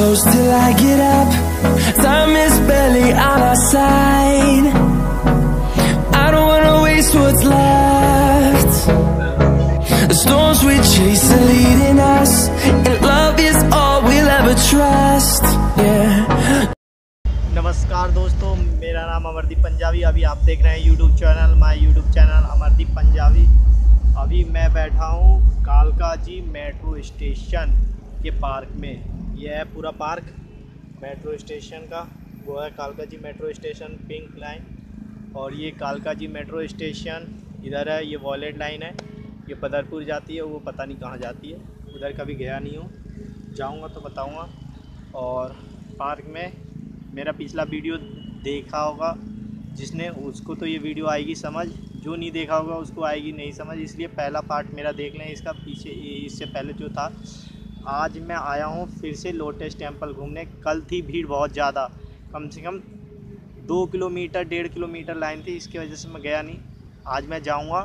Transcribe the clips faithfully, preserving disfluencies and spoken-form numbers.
close till I get up. Time is barely on our side. I don't wanna waste what's left. The storms we chase are leading us, and love is all we'll ever trust. Yeah. नमस्कार दोस्तों, मेरा नाम अमरदीप पंजाबी। अभी आप देख रहे हैं YouTube channel, my YouTube channel Amardeep Punjabi. अभी मैं बैठा हूँ कालका जी मेट्रो स्टेशन के पार्क में। यह है पूरा पार्क मेट्रो स्टेशन का, वो है कालका ji metro station pink line. और ये कालका जी मेट्रो स्टेशन इधर है, ये वॉलेट लाइन है, ये बदरपुर जाती है, वो पता नहीं कहाँ जाती है, उधर कभी गया नहीं हूँ, जाऊँगा तो बताऊँगा। और पार्क में मेरा पिछला वीडियो देखा होगा जिसने, उसको तो ये वीडियो आएगी समझ, जो नहीं देखा होगा उसको आएगी नहीं समझ, इसलिए पहला पार्ट मेरा देख लें इसका। पीछे इससे पहले जो था, आज मैं आया हूँ फिर से लोटस टेम्पल घूमने। कल थी भीड़ बहुत ज़्यादा, कम से कम दो किलोमीटर डेढ़ किलोमीटर लाइन थी, इसकी वजह से मैं गया नहीं। आज मैं जाऊँगा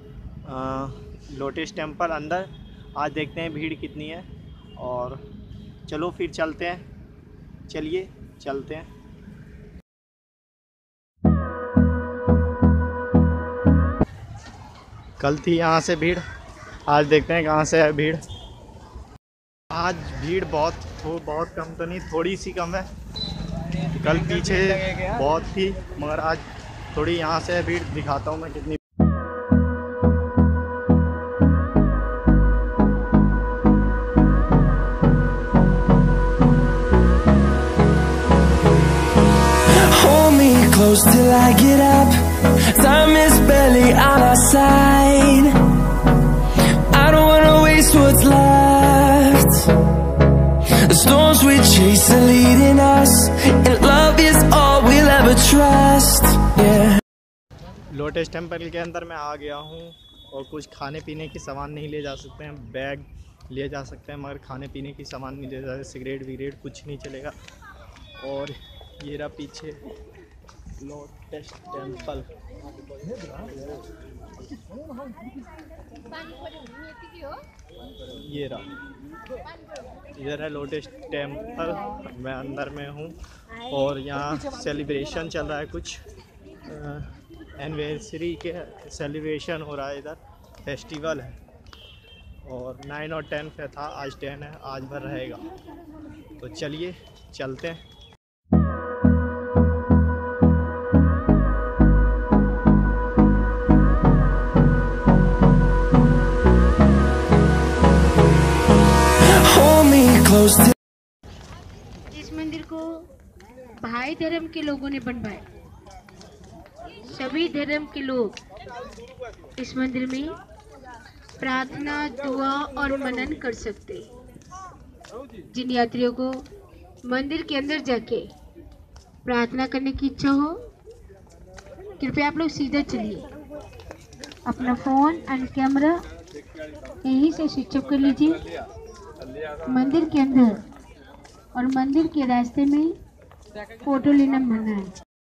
लोटस टेम्पल अंदर। आज देखते हैं भीड़ कितनी है, और चलो फिर चलते हैं, चलिए चलते हैं। कल थी यहाँ से भीड़, आज देखते हैं कहाँ से है भीड़। आज भीड़ बहुत हो, बहुत कम तो नहीं, थोड़ी सी कम है। कल पीछे बहुत थी, मगर आज थोड़ी यहाँ से है भीड़। दिखाता हूँ मैं कितनी। Close till I get up. Time is barely on our side. I don't wanna waste what's left. The storms we chase are leading us, and love is all we'll ever trust. Yeah. Lotus temple के अंदर मैं आ गया हूँ, और कुछ खाने पीने की सामान नहीं ले जा सकते हैं, बैग ले जा सकते हैं मगर खाने पीने की सामान नहीं ले जा सकते, सिगरेट विगरेट कुछ नहीं चलेगा। और ये रहा पीछे लोटस टेम्पल। ये रहा, इधर है लोटस टेम्पल, मैं अंदर में हूँ। और यहाँ सेलिब्रेशन चल रहा है, कुछ एनिवर्सरी के सेलिब्रेशन हो रहा है, इधर फेस्टिवल है। और नाइन और टेन पे था, आज टेन है, आज भर रहेगा। तो चलिए चलते हैं। इस मंदिर को भाई धर्म के लोगों ने बनवाया। सभी धर्म के लोग इस मंदिर में प्रार्थना, दुआ और मनन कर सकते। जिन यात्रियों को मंदिर के अंदर जाके प्रार्थना करने की इच्छा हो, कृपया आप लोग सीधा चलिए, अपना फोन एंड कैमरा यहीं से स्विच ऑफ कर लीजिए। मंदिर के अंदर और मंदिर के रास्ते में फोटो लेना मना है।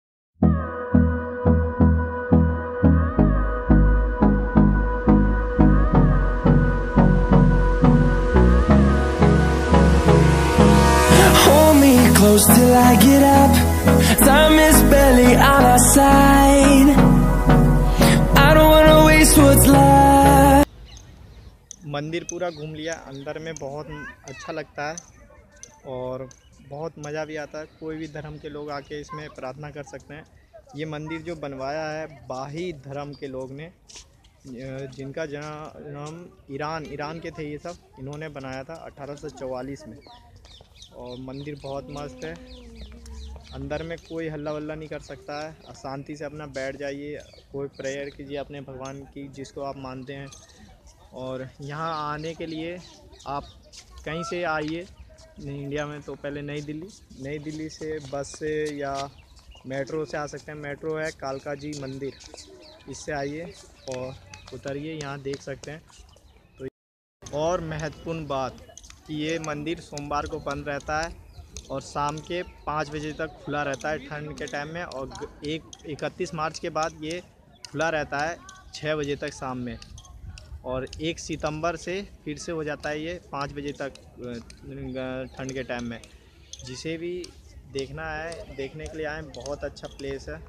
Hold me close till I get up. Time is barely on our side. I don't wanna waste what's left. मंदिर पूरा घूम लिया, अंदर में बहुत अच्छा लगता है और बहुत मज़ा भी आता है। कोई भी धर्म के लोग आके इसमें प्रार्थना कर सकते हैं। ये मंदिर जो बनवाया है बाही धर्म के लोग ने, जिनका जन्म ईरान ईरान के थे, ये सब इन्होंने बनाया था अठारह सौ चौवालीस में। और मंदिर बहुत मस्त है, अंदर में कोई हल्ला वल्ला नहीं कर सकता है, शांति से अपना बैठ जाइए, कोई प्रेयर कीजिए अपने भगवान की जिसको आप मानते हैं। और यहाँ आने के लिए आप कहीं से आइए इंडिया में, तो पहले नई दिल्ली नई दिल्ली से बस से या मेट्रो से आ सकते हैं। मेट्रो है कालका जी मंदिर, इससे आइए और उतरिए, यहाँ देख सकते हैं। तो और महत्वपूर्ण बात कि ये मंदिर सोमवार को बंद रहता है और शाम के पाँच बजे तक खुला रहता है ठंड के टाइम में, और एक इकतीस मार्च के बाद ये खुला रहता है छः बजे तक शाम में। और एक सितंबर से फिर से हो जाता है ये पाँच बजे तक ठंड के टाइम में। जिसे भी देखना है देखने के लिए आए, बहुत अच्छा प्लेस है।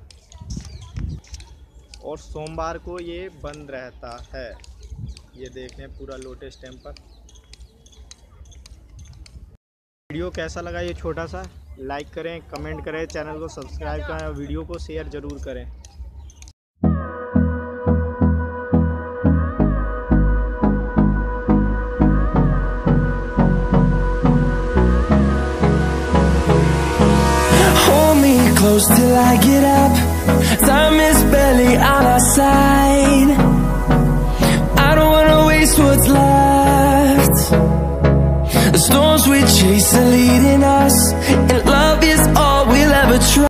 और सोमवार को ये बंद रहता है। ये देखने पूरा लोटस टेम्पल। वीडियो कैसा लगा ये छोटा सा, लाइक करें, कमेंट करें, चैनल को सब्सक्राइब करें और वीडियो को शेयर ज़रूर करें। Close till I get up. Time is barely on our side. I don't wanna waste what's left. The storms we chase are leading us.